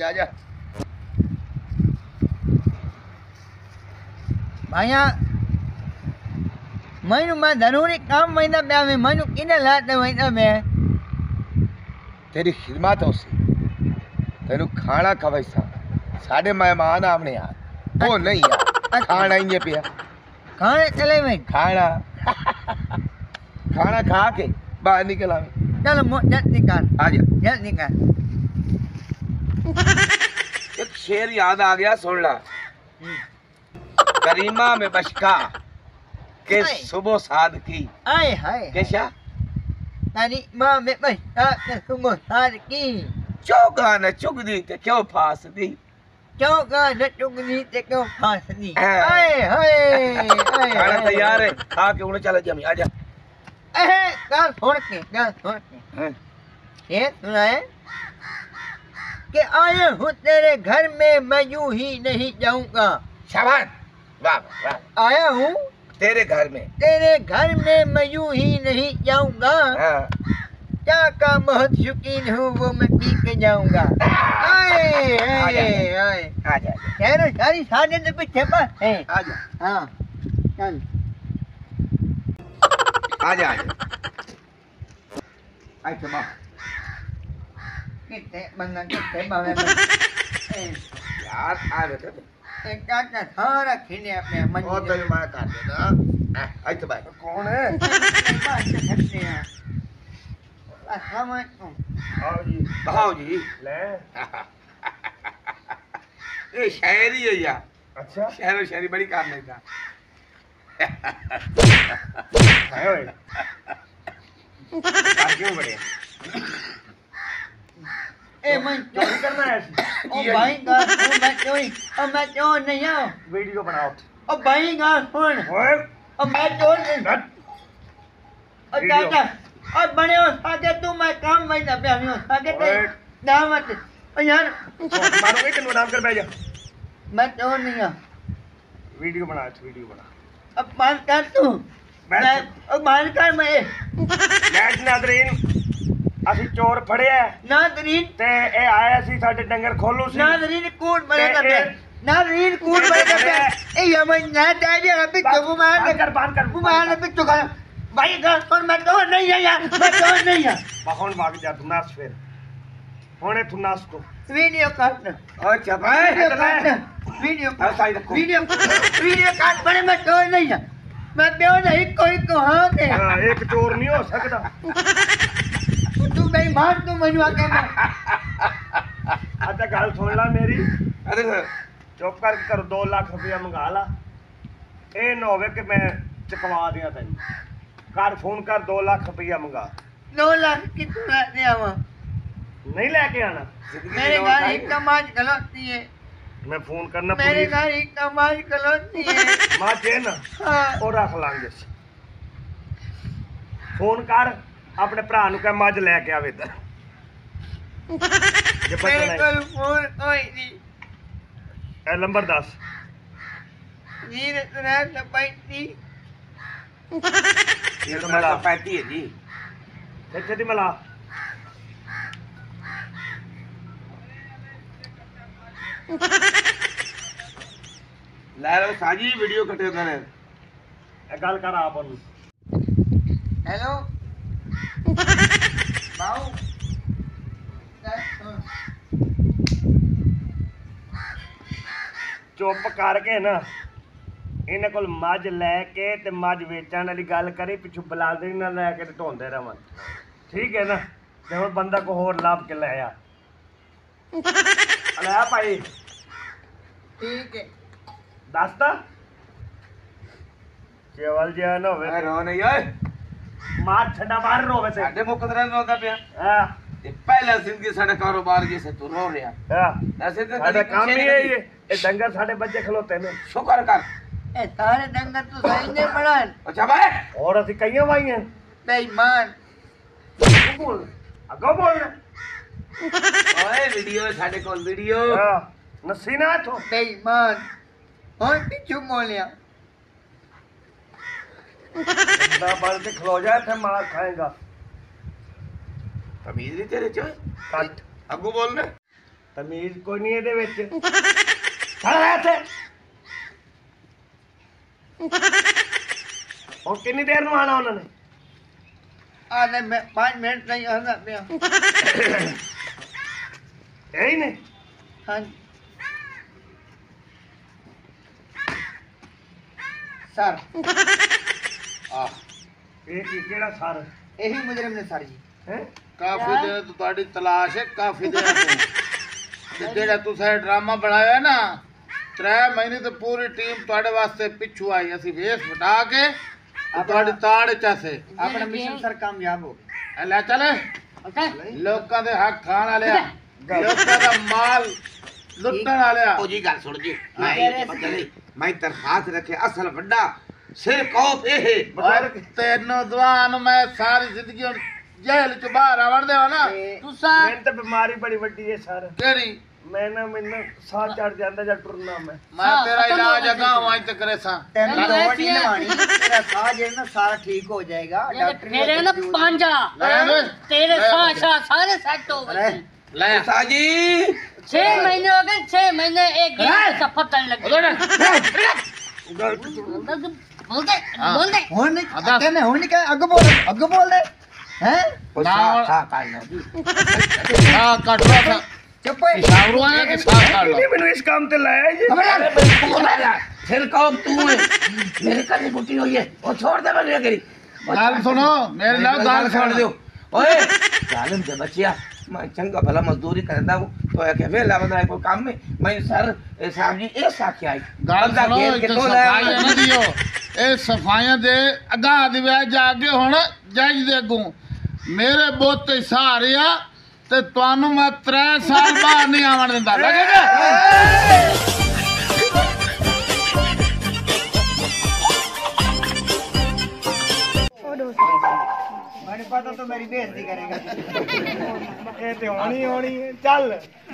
आजा आजा भाइया मैनू मैं जरूरी काम वहींदा पिया में मैनू किने लाते वहींदा में तेरी खिदमत हो सी तेनू खाना खवाई सा साढ़े मेहमान आमने यार वो नहीं यार खाना ही पिया खाने चले में खाना खाना खा के बाहर निकल आवे चलो जल्द निकाल आजा जल्द निकाल एक शेर याद आ गया सुन ला करीमा में बशका के सुबह साद की आए हाय कैसा तारी माँ में बशका के सुबह साद की चौगा न चुगदी ते क्यों फास दी चौका न चुगदी ते क्यों फास दी आए हाय खाना तैयार है खा के उन्हें चला जमी आजा गाल छोड़ के ये सुनाए कि आया हूँ तेरे घर में मैं यूं ही नहीं जाऊंगा शाबाश वाह वाह आया हूँ तेरे घर में मैं यूं ही नहीं जाऊंगा क्या का बहुत शौकीन हूँ वो मैं पी के जाऊंगा आए आए आए आजा शहरों सारी साढ़े तो पीछे पर है आजा हाँ चल आजा आजा आई चमा कितने बंदा कितने बावे यार आ बेटे एक का सारा खिले अपने मन और तो मैं कर देना आई तो भाई कौन है आओ जी ले ये शायरी है यार अच्छा शायरी शायरी बड़ी काम नहीं था है ओए क्यों बड़े ए मैं चोरी करना है ऐसी ओ भाई गाल ओ मैं चोर नहीं हूं वीडियो बनाओ ओ भाई गाल सुन ओए ओ मैं चोर नहीं ओ चाचा ओ बने हो आगे तू मैं काम वही ना पे हूं आगे ते दावत ओ यार मारोगे तेन नाम कर बैठ जा मैं चोर नहीं हूं वीडियो बना अब मान कर तू मैं ओ मान कर मैं ਲੈਟ ਨਾਦਰੀਨ ਅਸੀਂ ਚੋਰ ਫੜਿਆ नादरीन ਤੇ ਇਹ ਆਇਆ ਸੀ ਸਾਡੇ ਡੰਗਰ ਖੋਲੂ ਸੀ नादरीन कूट बनेगा पे नादरीन कूट बनेगा पे ए ये मैं ना जाजे अभी तो बांध कर बुमान पे तो भाई गाल सुन मैं तो नहीं है यार मैं तो नहीं है ਹੁਣ ਵਗ ਜਾ ਤੂੰ ਨਾਸ ਫਿਰ ਹੁਣੇ ਤੂੰ ਨਾਸ ਕੋ वीडियो काट ਓ ਚਪਾਏ वीडियो काट बने मैं तो नहीं है मैं प्यो नहीं कोई कहां दे हां एक चोर नहीं हो सकता तू बेईमान तू मनुआ के अच्छा गल सुन ला मेरी अरे चुप करके कर 2 लाख रुपया मंगा ला ए ना होवे कि मैं चकवा दिया तेन कर फोन कर 2 लाख रुपया मंगा 2 लाख कितना दे आवा नहीं लेके आना मेरे घर एक कमाज गलती है मैं फोन करना मेरे घर एक कमाज गलती है मां जे ना हां और रख लांगे फोन कर अपने भरा नु कह मज लेके आवे इधर जे पता मेरे नहीं को फोन कोई नहीं ए नंबर 10 जी इतना पैती ये तो मला पैती है जी छेती मला ਲੈ ਲਓ ਸਾਜੀ ਵੀਡੀਓ ਕੱਟੇ ਉਹਨਾਂ ਨੇ ਇਹ ਗੱਲ ਕਰ ਆਪ ਨੂੰ हेलो बाऊ ਚੁੱਪ ਕਰਕੇ ਨਾ ਇਹਨਾਂ ਕੋਲ ਮੱਝ ਲੈ ਕੇ ਤੇ ਮੱਝ ਵੇਚਣ ਵਾਲੀ ਗੱਲ ਕਰੀ ਪਿੱਛੋਂ ਬਲਾਦਰੀ ਨਾਲ ਲੈ ਕੇ ਤੇ ਢੋਂਦੇ ਰਵਾਂ ਠੀਕ ਹੈ ਨਾ ਤੇ ਹੁਣ ਬੰਦਾ ਕੋ ਹੋਰ ਲੱਭ ਕੇ ਲੈ ਆ ਲੈ ਆ ਭਾਈ ठीक है ਦੱਸਤਾ ਕੇਵਲ ਜਿਹਾ ਨਾ ਹੋਵੇ ਰੋ ਨਹੀਂ ਓਏ ਮਾਰ ਛੱਡਾ ਬਾਹਰ ਰੋਵੇ ਤੇ ਸਾਡੇ ਮੁਕਦਰਾਂ ਰੋਦਾ ਪਿਆ ਹਾਂ ਇਹ ਪਹਿਲਾ ਜ਼ਿੰਦਗੀ ਸਾਡਾ ਕਾਰੋਬਾਰ ਜਿਸੇ ਤੂੰ ਰੋ ਰਿਹਾ ਹਾਂ ਐਸੇ ਤੇ ਸਾਡਾ ਕੰਮ ਹੀ ਇਹ ਡੰਗਰ ਸਾਡੇ ਬੱਚੇ ਖਲੋਤੇ ਨੇ ਸ਼ੁਕਰ ਕਰ ए सारे डंगर तो सही नहीं पड़ा ਅੱਛਾ ਬਾਏ ਹੋਰ ਅਸੀਂ ਕਈਆਂ ਵਾਈਆਂ बेईमान ਬੋਲ ਅੱਗੋਂ ਬੋਲ ਓਏ ਵੀਡੀਓ ਸਾਡੇ ਕੋਲ ਵੀਡੀਓ ਹਾਂ ਨਸੀ ਨਾ ਤੂੰ बेईमान और पीछू मोलिया ਬੰਦਾ ਬਲ ਤੇ ਖਲੋ ਜਾ ਇੱਥੇ ਮਾਰ ਖਾਏਗਾ ਤਮੀਜ਼ ਨਹੀਂ ਤੇਰੇ ਚ ਕੱਟ ਅੱਗੋਂ ਬੋਲ ਨਾ तमीज कोई नहीं ਇਹਦੇ ਵਿੱਚ ਖੜਾ ਇੱਥੇ ਉਹ ਕਿੰਨੀ ਦੇਰ ਨੂੰ ਆਣਾ ਉਹਨਾਂ ਨੇ आने में 5 मिनट नहीं आना पिया यही ने हाँ सर एक केड़ा सर यही मुजरिम ने सर जी हैं काफी देर तो तुम्हारी तलाश है काफी देर तो जेड़ा तुसा ड्रामा बनाया है ना 3 महीने तो पूरी टीम तुम्हारे वास्ते पिछू आई असि वेस बटा के ਤੁਹਾਡੀ ਤਾੜ ਚਾਸੇ अपना मिशन सर कामयाब हो ਲੈ ਚੱਲ ਲੋਕਾਂ ਦੇ ਹੱਕ ਖਾਣ ਵਾਲਿਆ ਲੋਕਾਂ ਦਾ ਮਾਲ ਲੁੱਟਣ ਵਾਲਿਆ ਉਹ ਜੀ ਗੱਲ ਸੁਣ ਜੀ ਮੈਂ ਤਰਖਾਸਤ ਰੱਖੇ ਅਸਲ ਵੱਡਾ ਸਿਰ ਕੌਫ ਇਹ ਤੈਨੂੰ ਦੁਆਨ ਮੈਂ ਸਾਰੀ ਜ਼ਿੰਦਗੀ ਹੁਣ ਜੇਲ੍ਹ ਚ ਬਾਹਰ ਆਵਣ ਦੇਵਾ ਨਾ ਤੁਸੀਂ ਮੈਨੂੰ ਤਾਂ ਬਿਮਾਰੀ ਬੜੀ ਵੱਡੀ ਹੈ ਸਰ ਕਿਹੜੀ ਮੈਨੂੰ ਸਾਹ ਚੜ ਜਾਂਦਾ ਜਾਂ ਟੁਰਨਾ ਮੈਂ ਤੇਰਾ ਇਲਾਜ ਅਗਾ ਵਾਂ ਤੇ ਕਰੇ ਸਾਂ तेरी दौड़ नहीं लवानी तेरा साह जो है ना सारा ठीक हो जाएगा डॉक्टर मेरे ना पांजा तेरे साह सारे सेट हो गए ले साजी 6 महीने हो गए 6 महीने एक सफर करने लगे बोलते होने कहने होने का आगे बोल दे हैं ना कट रहा था चुप सावरुआना के साथ काट लो मैंने इस काम ते लाया ये फिर कौन तू है मेरे कने गुटी हुई है वो छोड़ दे मैं करी गाल सुनो मेरे नाल गाल छोड़ दो ओए जालिम के बच्चिया मैं चंगा भला मजदूरी करदा हूं तो है के वेला बंदा कोई काम में मैं सर साहब जी ऐसा क्या आई गाल सुनो तो सफाई ना दियो ए सफाइयां दे अगा दिवे जाके हुन जज दे अगू मेरे बोते सहारिया ते तुहानू मैं 3 साल बाहर नहीं आवन दिंदा लगेगा मैंने पता तो मेरी बेइज्जती करेगा ये ते होनी है चल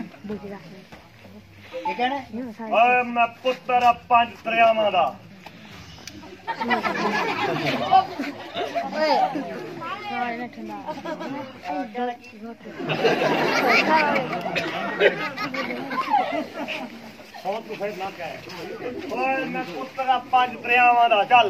ठीक है ना ओए मैं पुत्र 5 दरियावां दा मैं पुत्र 5 दरियावां दा चल